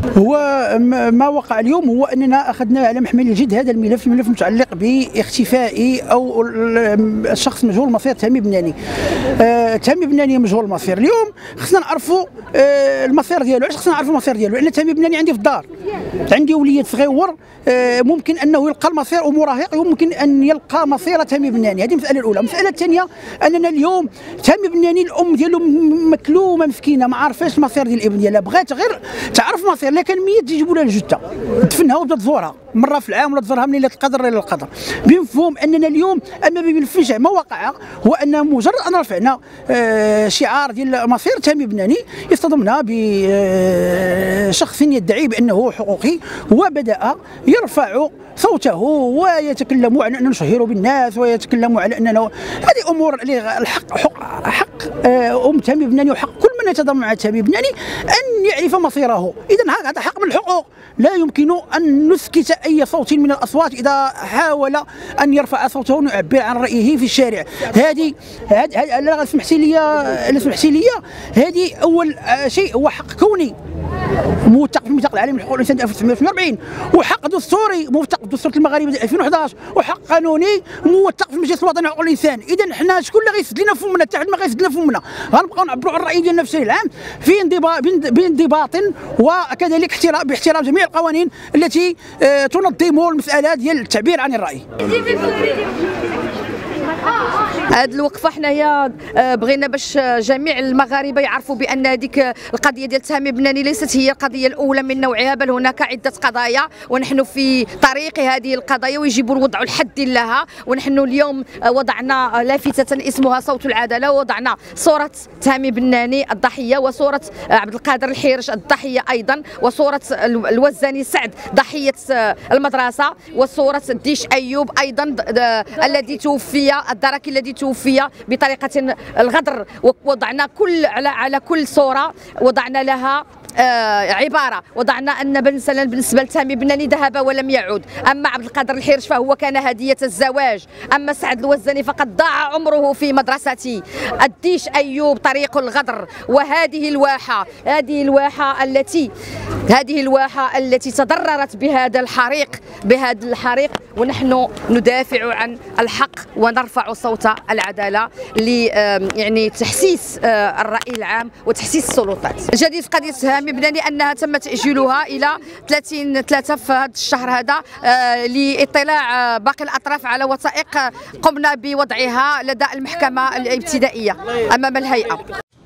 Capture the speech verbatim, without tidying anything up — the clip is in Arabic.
هو ما وقع اليوم هو اننا اخذنا على محمل الجد هذا الملف، الملف متعلق باختفاء او الشخص مجهول المصير تامي بناني. آه تامي بناني مجهول المصير، اليوم خصنا نعرفوا آه المصير ديالو. علاش خصنا نعرفوا المصير ديالو؟ لان تامي بناني عندي في الدار، عندي وليد صغيور، آه ممكن انه يلقى المصير ومراهق يمكن ان يلقى مصير تامي بناني. هذه المساله الاولى. المساله الثانيه اننا اليوم تامي بناني الام ديالو مكلومه مسكينه، ما عارفاش المصير ديال الابن ديالها، بغات غير تعرف مصير، لكن ميت يجيبوا لها الجثه تدفنها وتبدا تزورها مره في العام ولا تزورها من ليله القدر ليله القدر. بمفهوم اننا اليوم اما بملف ما وقع هو ان مجرد ان رفعنا آه شعار ديال مصير تامي بناني يصطدمنا بشخص يدعي بانه حقوقي وبدا يرفع صوته ويتكلم على اننا نشهر بالناس ويتكلم على اننا هذه امور الحق حق حق آه ام تامي بناني وحق كل من يتضامن مع تامي بناني ان يعرف مصيره. اذا هذا حق من الحقوق، لا يمكن ان نسكت اي صوت من الاصوات اذا حاول ان يرفع صوته ويعبر عن رايه في الشارع. هذه هذه لا سمحتي لي لا سمحتي لي هذه اول شيء هو حق كوني موثق في الميثاق العالمي لحقوق الانسان ألف وتسعمائة وثمانية وأربعين، وحق دستوري موثق في دستور المغاربه ألفين وأحد عشر، وحق قانوني موثق في المجلس الوطني لحقوق الانسان. اذا حنا شكون اللي غيسد لنا فمنا؟ حتى حد ما غيسد لنا فمنا، غنبقاو نعبروا عن الراي ديالنا في الشارع العام في انضباط بانضباط وكذلك احترام باحترام جميع القوانين التي تنظم المساله ديال التعبير عن الراي. هذه الوقفه حنايا بغينا باش جميع المغاربه يعرفوا بان هذيك القضيه ديال تامي بناني ليست هي القضيه الاولى من نوعها، بل هناك عده قضايا ونحن في طريق هذه القضايا ويجب الوضع الحد لها. ونحن اليوم وضعنا لافته اسمها صوت العداله، ووضعنا صوره تامي بناني الضحيه وصوره عبد القادر الحيرش الضحيه ايضا، وصوره الوزاني سعد ضحيه المدرسه، وصوره الديش ايوب ايضا الذي توفي الدركي الذي توفي بطريقه الغدر. وضعنا كل على على كل صوره وضعنا لها آه عباره، وضعنا ان مثلا بالنسبه لتامي بناني ذهب ولم يعود، اما عبد القادر الحيرش فهو كان هديه الزواج، اما سعد الوزاني فقد ضاع عمره في مدرستي، الديش ايوب طريق الغدر. وهذه الواحه هذه الواحه التي هذه الواحه التي تضررت بهذا الحريق بهذا الحريق ونحن ندافع عن الحق ونرفع صوت العداله ل يعني تحسيس الراي العام وتحسيس السلطات. الجديد في قضيه تامي بناني انها تم تاجيلها الى ثلاثين ثلاثة في هذا الشهر هذا لاطلاع باقي الاطراف على وثائق قمنا بوضعها لدى المحكمه الابتدائيه امام الهيئه.